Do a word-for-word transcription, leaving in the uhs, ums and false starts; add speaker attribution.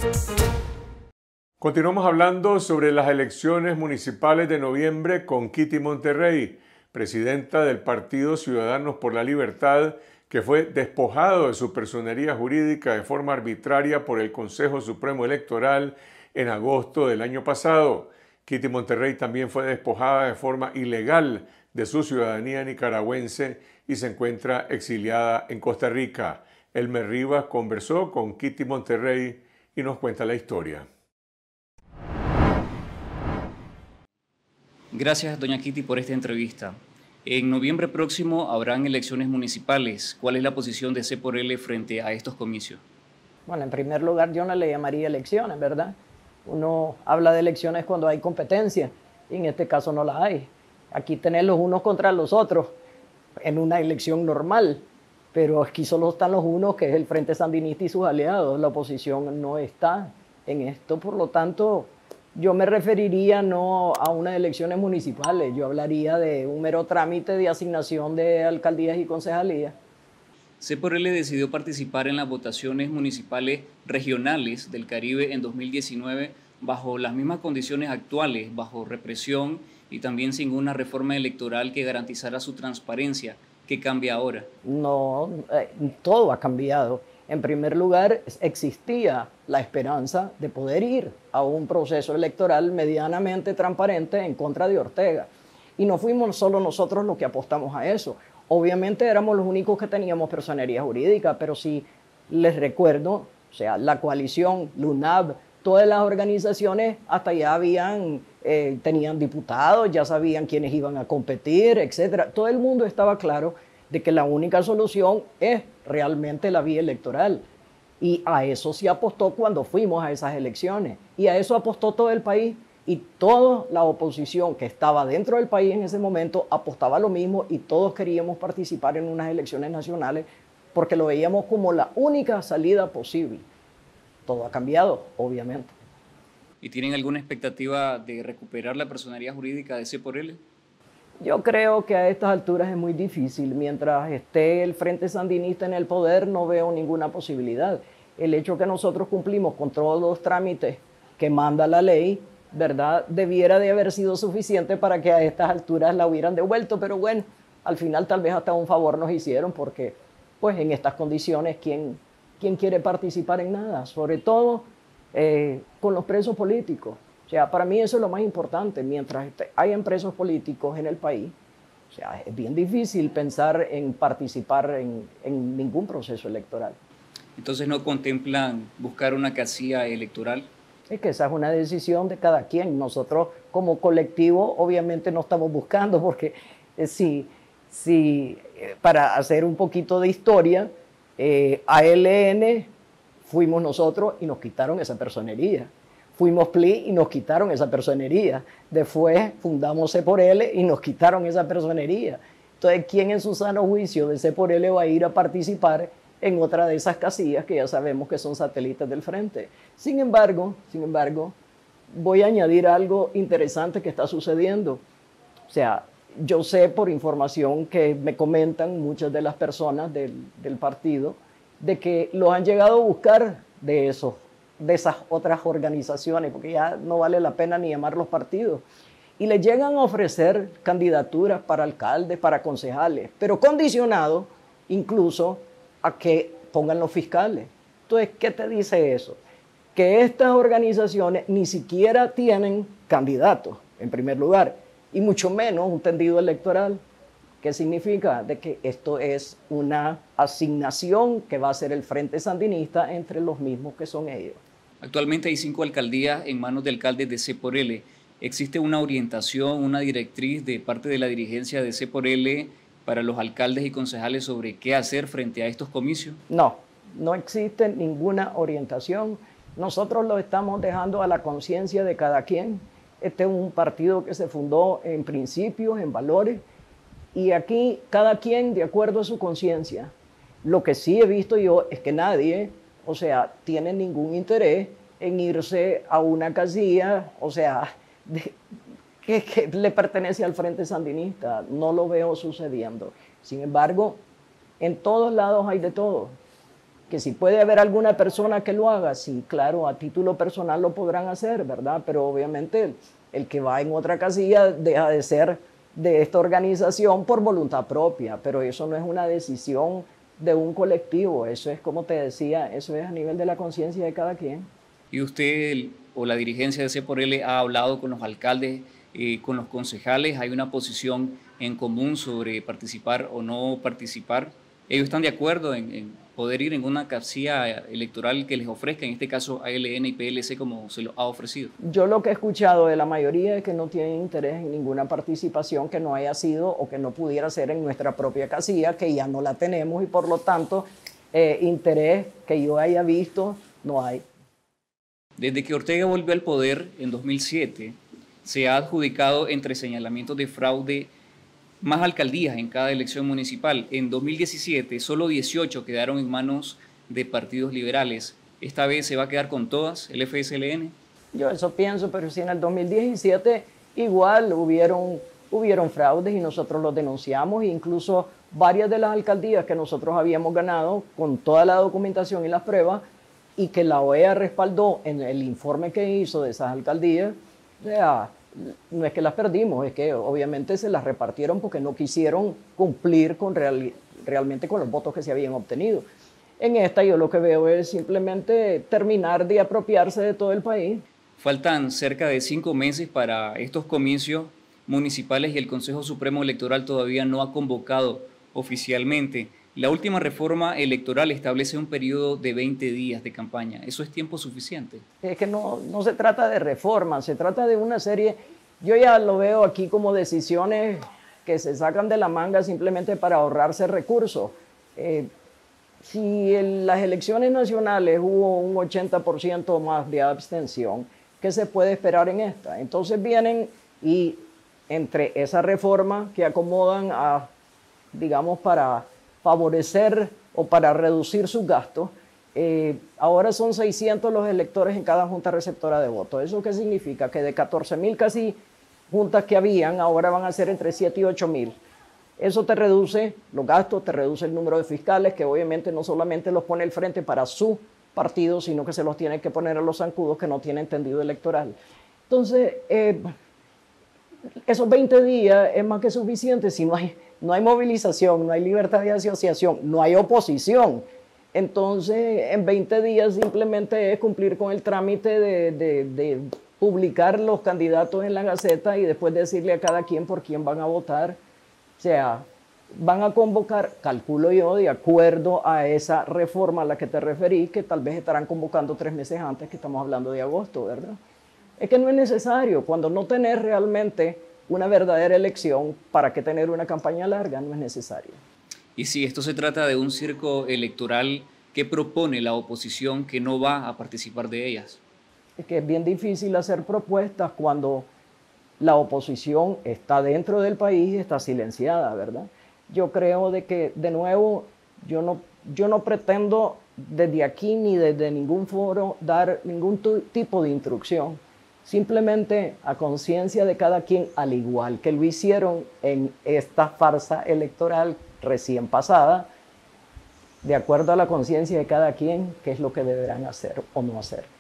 Speaker 1: Continuamos hablando sobre las elecciones municipales de noviembre con Kitty Monterrey, presidenta del Partido Ciudadanos por la Libertad, que fue despojado de su personería jurídica de forma arbitraria por el Consejo Supremo Electoral en agosto del año pasado. Kitty Monterrey también fue despojada de forma ilegal de su ciudadanía nicaragüense y se encuentra exiliada en Costa Rica. Elmer Rivas conversó con Kitty Monterrey y nos cuenta la historia.
Speaker 2: Gracias, doña Kitty, por esta entrevista. En noviembre próximo habrán elecciones municipales. ¿Cuál es la posición de C por L frente a estos comicios?
Speaker 3: Bueno, en primer lugar, yo no le llamaría elecciones, ¿verdad? Uno habla de elecciones cuando hay competencia, y en este caso no la hay. Aquí tenés los unos contra los otros en una elección normal, pero aquí solo están los unos, que es el Frente Sandinista y sus aliados. La oposición no está en esto, por lo tanto, yo me referiría no a unas elecciones municipales, yo hablaría de un mero trámite de asignación de alcaldías y concejalías.
Speaker 2: C por L decidió participar en las votaciones municipales regionales del Caribe en dos mil diecinueve bajo las mismas condiciones actuales, bajo represión y también sin una reforma electoral que garantizara su transparencia. ¿Qué cambia ahora?
Speaker 3: No, eh, todo ha cambiado. En primer lugar, existía la esperanza de poder ir a un proceso electoral medianamente transparente en contra de Ortega. Y no fuimos solo nosotros los que apostamos a eso. Obviamente éramos los únicos que teníamos personería jurídica, pero si les recuerdo, o sea, la coalición, LUNAV, todas las organizaciones hasta ya habían, eh, tenían diputados, ya sabían quiénes iban a competir, etcétera. Todo el mundo estaba claro de que la única solución es realmente la vía electoral. Y a eso se apostó cuando fuimos a esas elecciones. Y a eso apostó todo el país. Y toda la oposición que estaba dentro del país en ese momento apostaba lo mismo y todos queríamos participar en unas elecciones nacionales porque lo veíamos como la única salida posible. Todo ha cambiado, obviamente.
Speaker 2: ¿Y tienen alguna expectativa de recuperar la personería jurídica de C por L?
Speaker 3: Yo creo que a estas alturas es muy difícil. Mientras esté el Frente Sandinista en el poder, no veo ninguna posibilidad. El hecho que nosotros cumplimos con todos los trámites que manda la ley, ¿verdad?, debiera de haber sido suficiente para que a estas alturas la hubieran devuelto. Pero bueno, al final tal vez hasta un favor nos hicieron porque, pues, en estas condiciones, ¿quién, quién quiere participar en nada? Sobre todo eh, con los presos políticos. O sea, para mí eso es lo más importante. Mientras hay presos políticos en el país, o sea, es bien difícil pensar en participar en, en ningún proceso electoral.
Speaker 2: Entonces, ¿no contemplan buscar una casilla electoral?
Speaker 3: Es que esa es una decisión de cada quien. Nosotros como colectivo obviamente no estamos buscando porque eh, si, si eh, para hacer un poquito de historia, eh, A L N fuimos nosotros y nos quitaron esa personería. Fuimos P L I y nos quitaron esa personería. Después fundamos C por L y nos quitaron esa personería. Entonces, ¿quién en su sano juicio de C por L va a ir a participar en otra de esas casillas que ya sabemos que son satélites del frente? Sin embargo, sin embargo, voy a añadir algo interesante que está sucediendo. O sea, yo sé por información que me comentan muchas de las personas del, del partido de que los han llegado a buscar de esos de esas otras organizaciones, porque ya no vale la pena ni llamarlos partidos, y les llegan a ofrecer candidaturas para alcaldes, para concejales, pero condicionado incluso a que pongan los fiscales. Entonces, ¿qué te dice eso? Que estas organizaciones ni siquiera tienen candidatos, en primer lugar, y mucho menos un tendido electoral. ¿Qué significa? De que esto es una asignación que va a hacer el Frente Sandinista entre los mismos que son ellos.
Speaker 2: Actualmente hay cinco alcaldías en manos de alcaldes de C por L. ¿Existe una orientación, una directriz de parte de la dirigencia de C por L para los alcaldes y concejales sobre qué hacer frente a estos comicios?
Speaker 3: No, no existe ninguna orientación. Nosotros lo estamos dejando a la conciencia de cada quien. Este es un partido que se fundó en principios, en valores, y aquí cada quien de acuerdo a su conciencia. Lo que sí he visto yo es que nadie, o sea, tiene ningún interés en irse a una casilla, o sea, de, que, que le pertenece al Frente Sandinista. No lo veo sucediendo. Sin embargo, en todos lados hay de todo. Que si puede haber alguna persona que lo haga, sí, claro, a título personal lo podrán hacer, ¿verdad? Pero obviamente el, el que va en otra casilla deja de ser de esta organización por voluntad propia, pero eso no es una decisión de un colectivo, eso es, como te decía, eso es a nivel de la conciencia de cada quien.
Speaker 2: ¿Y usted o la dirigencia de C por L ha hablado con los alcaldes, eh, con los concejales? ¿Hay una posición en común sobre participar o no participar? ¿Ellos están de acuerdo en, en poder ir en una casilla electoral que les ofrezca, en este caso A L N y P L C, como se lo ha ofrecido?
Speaker 3: Yo lo que he escuchado de la mayoría es que no tienen interés en ninguna participación que no haya sido o que no pudiera ser en nuestra propia casilla, que ya no la tenemos y por lo tanto eh, interés que yo haya visto no hay.
Speaker 2: Desde que Ortega volvió al poder en dos mil siete, se ha adjudicado entre señalamientos de fraude más alcaldías en cada elección municipal. En dos mil diecisiete, solo dieciocho quedaron en manos de partidos liberales. ¿Esta vez se va a quedar con todas el F S L N?
Speaker 3: Yo eso pienso, pero si en el dos mil diecisiete igual hubieron, hubieron fraudes y nosotros los denunciamos, e incluso varias de las alcaldías que nosotros habíamos ganado con toda la documentación y las pruebas, y que la O E A respaldó en el informe que hizo de esas alcaldías, o sea, no es que las perdimos, es que obviamente se las repartieron porque no quisieron cumplir con real, realmente con los votos que se habían obtenido. En esta yo lo que veo es simplemente terminar de apropiarse de todo el país.
Speaker 2: Faltan cerca de cinco meses para estos comicios municipales y el Consejo Supremo Electoral todavía no ha convocado oficialmente. La última reforma electoral establece un periodo de veinte días de campaña. ¿Eso es tiempo suficiente?
Speaker 3: Es que no, no se trata de reforma, se trata de una serie, yo ya lo veo aquí como decisiones que se sacan de la manga simplemente para ahorrarse recursos. Eh, si en las elecciones nacionales hubo un ochenta por ciento más de abstención, ¿qué se puede esperar en esta? Entonces vienen y entre esa reforma que acomodan a, digamos, para favorecer o para reducir sus gastos, eh, ahora son seiscientos los electores en cada junta receptora de votos. ¿Eso qué significa? Que de catorce mil casi juntas que habían, ahora van a ser entre siete y ocho mil. Eso te reduce los gastos, te reduce el número de fiscales, que obviamente no solamente los pone el frente para su partido, sino que se los tiene que poner a los zancudos que no tienen tendido electoral. Entonces, eh, esos veinte días es más que suficiente si no hay, no hay movilización, no hay libertad de asociación, no hay oposición. Entonces, en veinte días simplemente es cumplir con el trámite de, de, de publicar los candidatos en la Gaceta y después decirle a cada quien por quién van a votar. O sea, van a convocar, calculo yo, de acuerdo a esa reforma a la que te referí, que tal vez estarán convocando tres meses antes, que estamos hablando de agosto, ¿verdad? Es que no es necesario. Cuando no tenés realmente una verdadera elección, ¿para qué tener una campaña larga? No es necesario.
Speaker 2: Y si esto se trata de un circo electoral, ¿qué propone la oposición que no va a participar de ellas?
Speaker 3: Es que es bien difícil hacer propuestas cuando la oposición está dentro del país y está silenciada, ¿verdad? Yo creo de que, de nuevo, yo no, yo no pretendo desde aquí ni desde ningún foro dar ningún tipo de instrucción. Simplemente a conciencia de cada quien, al igual que lo hicieron en esta farsa electoral recién pasada, de acuerdo a la conciencia de cada quien, qué es lo que deberán hacer o no hacer.